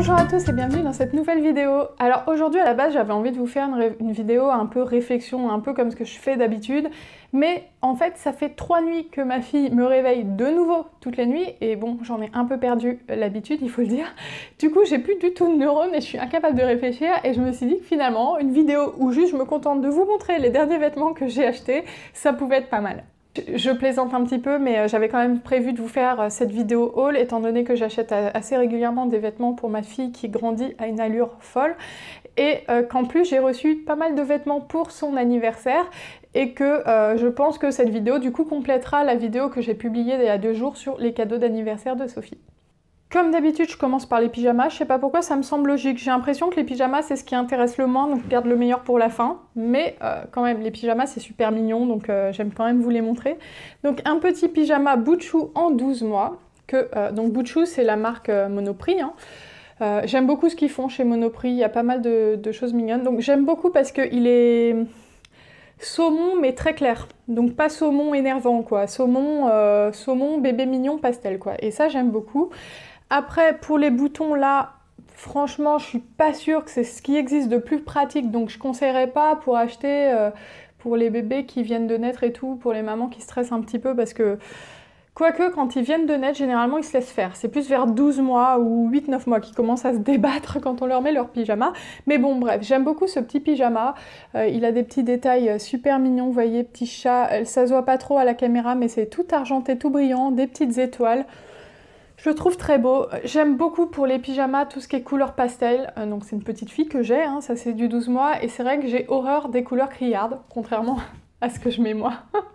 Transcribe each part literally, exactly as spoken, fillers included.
Bonjour à tous et bienvenue dans cette nouvelle vidéo. Alors aujourd'hui à la base j'avais envie de vous faire une, une vidéo un peu réflexion, un peu comme ce que je fais d'habitude, mais en fait ça fait trois nuits que ma fille me réveille de nouveau toutes les nuits et bon j'en ai un peu perdu l'habitude il faut le dire. Du coup j'ai plus du tout de neurones et je suis incapable de réfléchir et je me suis dit que finalement une vidéo où juste je me contente de vous montrer les derniers vêtements que j'ai achetés, ça pouvait être pas mal. Je plaisante un petit peu, mais j'avais quand même prévu de vous faire cette vidéo haul, étant donné que j'achète assez régulièrement des vêtements pour ma fille qui grandit à une allure folle, et qu'en plus j'ai reçu pas mal de vêtements pour son anniversaire, et que euh, je pense que cette vidéo du coup complétera la vidéo que j'ai publiée il y a deux jours sur les cadeaux d'anniversaire de Sophie. Comme d'habitude, je commence par les pyjamas. Je sais pas pourquoi, ça me semble logique. J'ai l'impression que les pyjamas, c'est ce qui intéresse le moins, donc je garde le meilleur pour la fin. Mais euh, quand même, les pyjamas, c'est super mignon, donc euh, j'aime quand même vous les montrer. Donc un petit pyjama Butchou en douze mois. Que, euh, donc Butchou, c'est la marque euh, Monoprix. Hein. Euh, j'aime beaucoup ce qu'ils font chez Monoprix, il y a pas mal de, de choses mignonnes. Donc j'aime beaucoup parce qu'il est saumon, mais très clair. Donc pas saumon énervant, quoi. Saumon, euh, saumon bébé mignon pastel, quoi. Et ça, j'aime beaucoup. Après, pour les boutons là, franchement, je suis pas sûre que c'est ce qui existe de plus pratique, donc je conseillerais pas pour acheter euh, pour les bébés qui viennent de naître et tout, pour les mamans qui stressent un petit peu, parce que quoique quand ils viennent de naître, généralement ils se laissent faire. C'est plus vers douze mois ou huit neuf mois qu'ils commencent à se débattre quand on leur met leur pyjama. Mais bon, bref, j'aime beaucoup ce petit pyjama. Euh, il a des petits détails super mignons, vous voyez, petit chat. Ça se voit pas trop à la caméra, mais c'est tout argenté, tout brillant, des petites étoiles. Je le trouve très beau. J'aime beaucoup pour les pyjamas tout ce qui est couleur pastel. Euh, donc c'est une petite fille que j'ai, hein, ça c'est du douze mois. Et c'est vrai que j'ai horreur des couleurs criardes, contrairement à ce que je mets moi.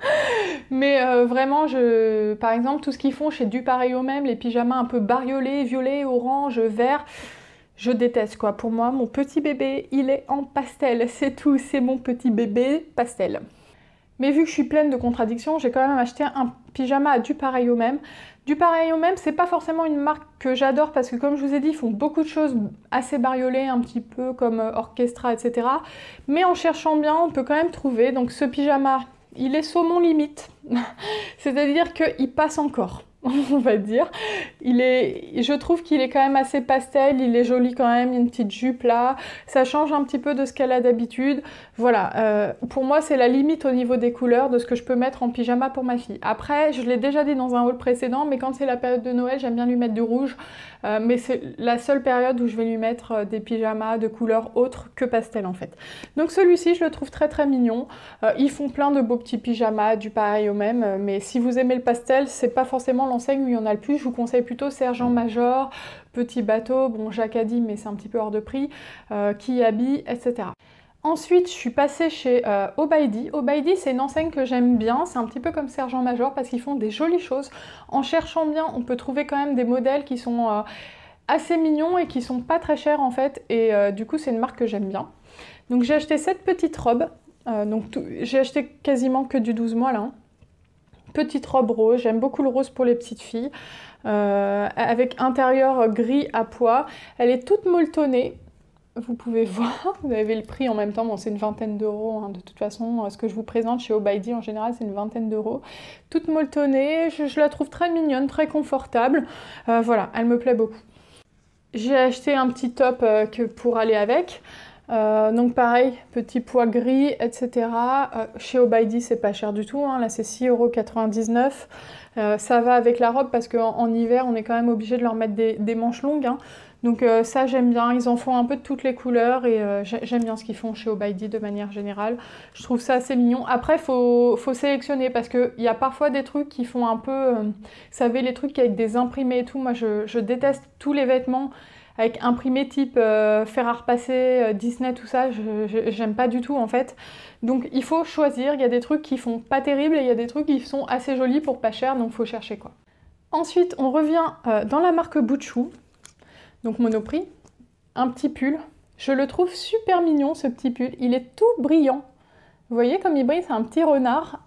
Mais euh, vraiment, je... par exemple, tout ce qu'ils font chez Du Pareil au Même, les pyjamas un peu bariolés, violet, orange, vert, je déteste quoi. Pour moi, mon petit bébé, il est en pastel. C'est tout, c'est mon petit bébé pastel. Mais vu que je suis pleine de contradictions, j'ai quand même acheté un pyjama à Du Pareil au Même. Du Pareil au Même, c'est pas forcément une marque que j'adore parce que comme je vous ai dit, ils font beaucoup de choses assez bariolées, un petit peu comme Orchestra, et cetera. Mais en cherchant bien, on peut quand même trouver. Donc ce pyjama, il est saumon limite. C'est-à-dire qu'il passe encore, on va dire. Il est, je trouve qu'il est quand même assez pastel, il est joli quand même, il y a une petite jupe là. Ça change un petit peu de ce qu'elle a d'habitude. Voilà, euh, pour moi c'est la limite au niveau des couleurs de ce que je peux mettre en pyjama pour ma fille. Après, je l'ai déjà dit dans un haul précédent, mais quand c'est la période de Noël, j'aime bien lui mettre du rouge. Euh, mais c'est la seule période où je vais lui mettre euh, des pyjamas de couleurs autres que pastel en fait. Donc celui-ci, je le trouve très très mignon. Euh, ils font plein de beaux petits pyjamas, Du Pareil au Même. Euh, mais si vous aimez le pastel, c'est pas forcément l'enseigne où il y en a le plus. Je vous conseille plutôt Sergent Major, Petit Bateau, bon Jacadi, mais c'est un petit peu hors de prix, euh, Kiabi, et cetera. Ensuite, je suis passée chez euh, Obaidi. Obaidi, c'est une enseigne que j'aime bien. C'est un petit peu comme Sergent Major parce qu'ils font des jolies choses. En cherchant bien, on peut trouver quand même des modèles qui sont euh, assez mignons et qui sont pas très chers en fait. Et euh, du coup, c'est une marque que j'aime bien. Donc j'ai acheté cette petite robe. Euh, donc j'ai acheté quasiment que du douze mois là. Hein. Petite robe rose. J'aime beaucoup le rose pour les petites filles. Euh, avec intérieur gris à pois. Elle est toute molletonnée. Vous pouvez voir, vous avez le prix en même temps, bon, c'est une vingtaine d'euros, hein, de toute façon, ce que je vous présente chez Obaidi en général c'est une vingtaine d'euros. Toute molletonnée, je, je la trouve très mignonne, très confortable, euh, voilà, elle me plaît beaucoup. J'ai acheté un petit top euh, que pour aller avec, euh, donc pareil, petit pois gris, et cetera. Euh, chez Obaidi c'est pas cher du tout, hein, là c'est six euros quatre-vingt-dix-neuf. Euh, ça va avec la robe parce qu'en en hiver on est quand même obligé de leur mettre des, des manches longues, hein. Donc euh, ça j'aime bien, ils en font un peu de toutes les couleurs et euh, j'aime bien ce qu'ils font chez Obaidi de manière générale. Je trouve ça assez mignon. Après faut, faut sélectionner parce qu'il y a parfois des trucs qui font un peu, euh, vous savez les trucs avec des imprimés et tout, moi je, je déteste tous les vêtements avec imprimés type euh, fer à repasser, euh, Disney, tout ça, j'aime pas du tout en fait. Donc il faut choisir, il y a des trucs qui font pas terrible et il y a des trucs qui sont assez jolis pour pas cher, donc faut chercher quoi. Ensuite on revient euh, dans la marque Butchou. Donc Monoprix, un petit pull. Je le trouve super mignon ce petit pull, il est tout brillant. Vous voyez comme il brille, c'est un petit renard.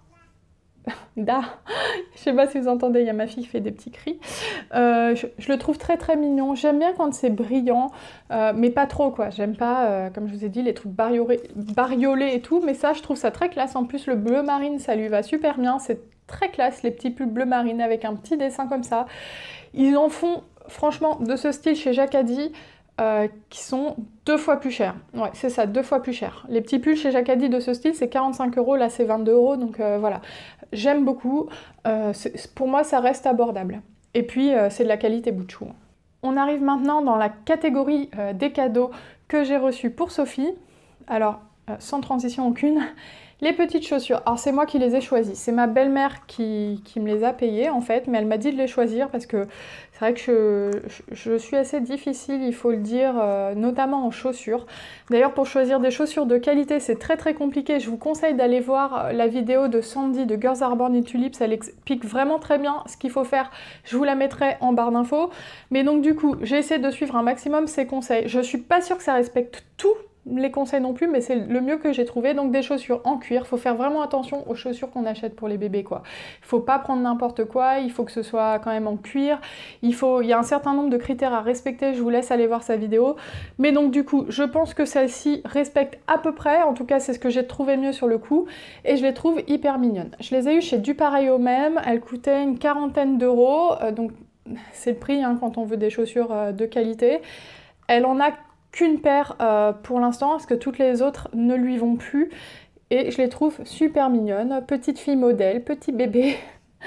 Da. Je sais pas si vous entendez, il y a ma fille qui fait des petits cris. Euh, je, je le trouve très très mignon. J'aime bien quand c'est brillant, euh, mais pas trop quoi. J'aime pas, euh, comme je vous ai dit, les trucs bariolés, bariolés et tout, mais ça je trouve ça très classe. En plus le bleu marine, ça lui va super bien. C'est très classe les petits pulls bleu marine avec un petit dessin comme ça. Ils en font franchement de ce style chez Jacadi. euh, qui sont deux fois plus chers. Ouais, c'est ça, deux fois plus cher. Les petits pulls chez Jacadi de ce style, c'est quarante-cinq euros, là c'est vingt-deux euros, donc euh, voilà. J'aime beaucoup, euh, pour moi ça reste abordable. Et puis euh, c'est de la qualité bout de chou. On arrive maintenant dans la catégorie euh, des cadeaux que j'ai reçus pour Sophie. Alors, euh, sans transition aucune, les petites chaussures. Alors c'est moi qui les ai choisies. C'est ma belle-mère qui, qui me les a payées en fait, mais elle m'a dit de les choisir parce que c'est vrai que je, je, je suis assez difficile, il faut le dire, euh, notamment en chaussures. D'ailleurs pour choisir des chaussures de qualité, c'est très très compliqué. Je vous conseille d'aller voir la vidéo de Sandy de Girls Are Born in Tulips. Elle explique vraiment très bien ce qu'il faut faire. Je vous la mettrai en barre d'infos. Mais donc du coup, j'ai essayé de suivre un maximum ses conseils. Je suis pas sûre que ça respecte tout les conseils non plus, mais c'est le mieux que j'ai trouvé. Donc des chaussures en cuir, faut faire vraiment attention aux chaussures qu'on achète pour les bébés quoi. Il faut pas prendre n'importe quoi, il faut que ce soit quand même en cuir, il faut, il y a un certain nombre de critères à respecter, je vous laisse aller voir sa vidéo. Mais donc du coup, je pense que celle-ci respecte à peu près, en tout cas c'est ce que j'ai trouvé mieux sur le coup, et je les trouve hyper mignonnes. Je les ai eues chez Du Pareil au Même, elles coûtaient une quarantaine d'euros, euh, donc c'est le prix hein, quand on veut des chaussures euh, de qualité. Elle en a qu'une paire euh, pour l'instant, parce que toutes les autres ne lui vont plus. Et je les trouve super mignonnes. Petite fille modèle, petit bébé,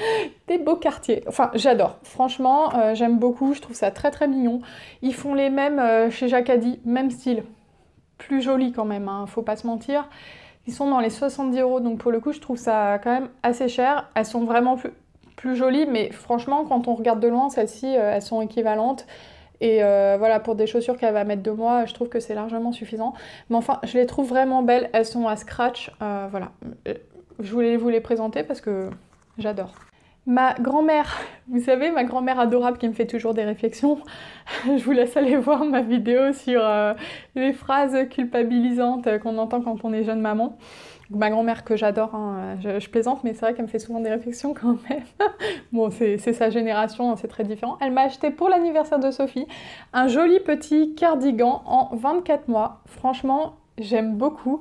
des beaux quartiers. Enfin, j'adore. Franchement, euh, j'aime beaucoup. Je trouve ça très très mignon. Ils font les mêmes euh, chez Jacadi, même style. Plus joli quand même, hein, faut pas se mentir. Ils sont dans les soixante-dix euros, donc pour le coup, je trouve ça quand même assez cher. Elles sont vraiment plus, plus jolies, mais franchement, quand on regarde de loin, celles-ci, euh, elles sont équivalentes. Et euh, voilà, pour des chaussures qu'elle va mettre de moi, je trouve que c'est largement suffisant. Mais enfin, je les trouve vraiment belles, elles sont à scratch, euh, voilà. Je voulais vous les présenter parce que j'adore. Ma grand-mère, vous savez, ma grand-mère adorable qui me fait toujours des réflexions, je vous laisse aller voir ma vidéo sur euh, les phrases culpabilisantes qu'on entend quand on est jeune maman. Ma grand-mère que j'adore, hein, je, je plaisante, mais c'est vrai qu'elle me fait souvent des réflexions quand même. Bon, c'est sa génération, c'est très différent. Elle m'a acheté pour l'anniversaire de Sophie un joli petit cardigan en vingt-quatre mois. Franchement, j'aime beaucoup.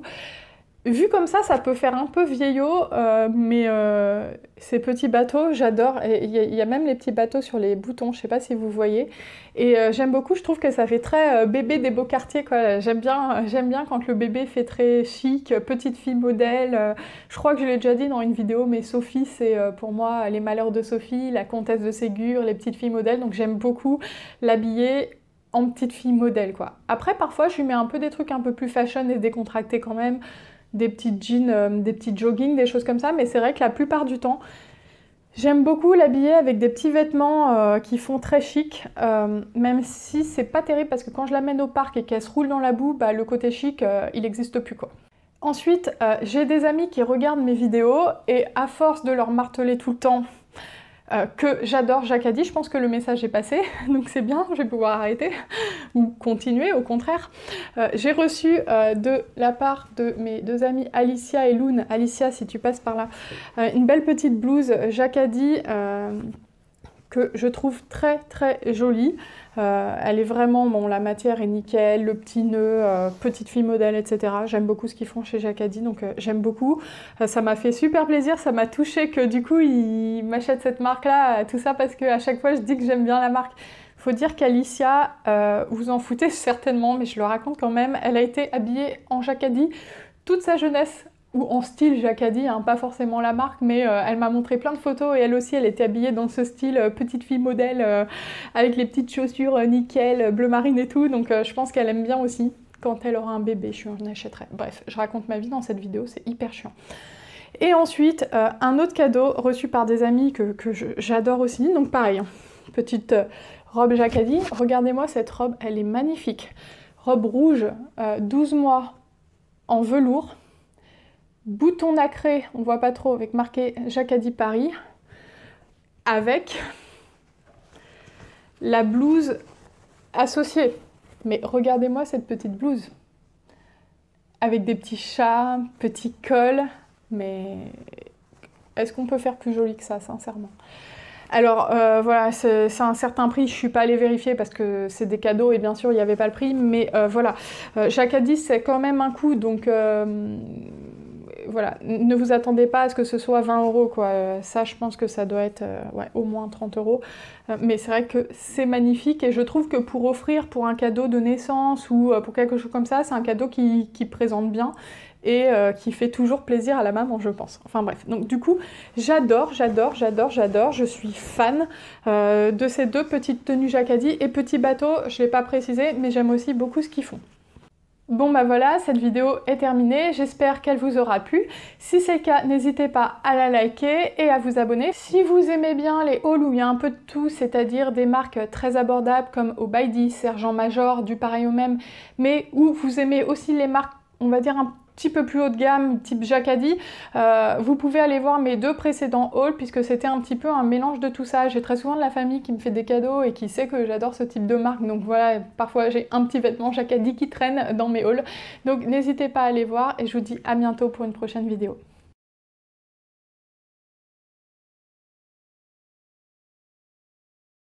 Vu comme ça, ça peut faire un peu vieillot, euh, mais euh, ces petits bateaux, j'adore. Il y, y a même les petits bateaux sur les boutons, je sais pas si vous voyez. Et euh, j'aime beaucoup, je trouve que ça fait très euh, bébé des beaux quartiers, quoi. J'aime bien, j'aime bien quand le bébé fait très chic, petite fille modèle. Euh, je crois que je l'ai déjà dit dans une vidéo, mais Sophie, c'est euh, pour moi les malheurs de Sophie, la comtesse de Ségur, les petites filles modèles. Donc j'aime beaucoup l'habiller en petite fille modèle, quoi. Après, parfois, je lui mets un peu des trucs un peu plus fashion et décontractés quand même. Des petites jeans, euh, des petits joggings, des choses comme ça, mais c'est vrai que la plupart du temps, j'aime beaucoup l'habiller avec des petits vêtements euh, qui font très chic, euh, même si c'est pas terrible parce que quand je l'amène au parc et qu'elle se roule dans la boue, bah, le côté chic, euh, il n'existe plus quoi. Ensuite, euh, j'ai des amis qui regardent mes vidéos et à force de leur marteler tout le temps Euh, que j'adore Jacadi, je pense que le message est passé, donc c'est bien, je vais pouvoir arrêter, ou continuer au contraire. Euh, j'ai reçu euh, de la part de mes deux amies Alicia et Loun, Alicia si tu passes par là, euh, une belle petite blouse Jacadi euh, que je trouve très très jolie. Euh, elle est vraiment, bon, la matière est nickel, le petit nœud, euh, petite fille modèle, et cetera. J'aime beaucoup ce qu'ils font chez Jacadi, donc euh, j'aime beaucoup. Euh, ça m'a fait super plaisir, ça m'a touché que du coup, ils m'achètent cette marque-là, tout ça parce qu'à chaque fois, je dis que j'aime bien la marque. Faut dire qu'Alicia, euh, vous en foutez certainement, mais je le raconte quand même, elle a été habillée en Jacadi toute sa jeunesse. Ou en style Jacadi, hein, pas forcément la marque, mais euh, elle m'a montré plein de photos et elle aussi, elle était habillée dans ce style euh, petite fille modèle euh, avec les petites chaussures euh, nickel, bleu marine et tout, donc euh, je pense qu'elle aime bien aussi. Quand elle aura un bébé, je en achèterai. Bref, je raconte ma vie dans cette vidéo, c'est hyper chiant. Et ensuite, euh, un autre cadeau reçu par des amis que, que j'adore aussi, donc pareil, hein, petite euh, robe Jacadi. Regardez-moi cette robe, elle est magnifique. Robe rouge, euh, douze mois en velours. Bouton nacré, on voit pas trop, avec marqué Jacadi Paris, avec la blouse associée. Mais regardez-moi cette petite blouse, avec des petits chats, petits cols, mais est-ce qu'on peut faire plus joli que ça, sincèrement? Alors euh, voilà, c'est un certain prix, je suis pas allée vérifier parce que c'est des cadeaux et bien sûr il n'y avait pas le prix, mais euh, voilà, euh, Jacadi c'est quand même un coût, donc... Euh, voilà, ne vous attendez pas à ce que ce soit vingt euros, quoi. Euh, ça, je pense que ça doit être euh, ouais, au moins trente euros. Euh, mais c'est vrai que c'est magnifique et je trouve que pour offrir pour un cadeau de naissance ou euh, pour quelque chose comme ça, c'est un cadeau qui, qui présente bien et euh, qui fait toujours plaisir à la maman, je pense. Enfin bref, donc du coup, j'adore, j'adore, j'adore, j'adore, je suis fan euh, de ces deux petites tenues Jacquardie et Petit Bateau, je ne l'ai pas précisé, mais j'aime aussi beaucoup ce qu'ils font. Bon bah voilà, cette vidéo est terminée, j'espère qu'elle vous aura plu. Si c'est le cas, n'hésitez pas à la liker et à vous abonner. Si vous aimez bien les hauls où il y a un peu de tout, c'est-à-dire des marques très abordables comme Obaidi, Sergent Major, du pareil au même, mais où vous aimez aussi les marques, on va dire un petit peu plus haut de gamme, type Jacquardie, euh, vous pouvez aller voir mes deux précédents hauls puisque c'était un petit peu un mélange de tout ça. J'ai très souvent de la famille qui me fait des cadeaux et qui sait que j'adore ce type de marque, donc voilà, parfois j'ai un petit vêtement Jacquardie qui traîne dans mes hauls. Donc n'hésitez pas à aller voir et je vous dis à bientôt pour une prochaine vidéo.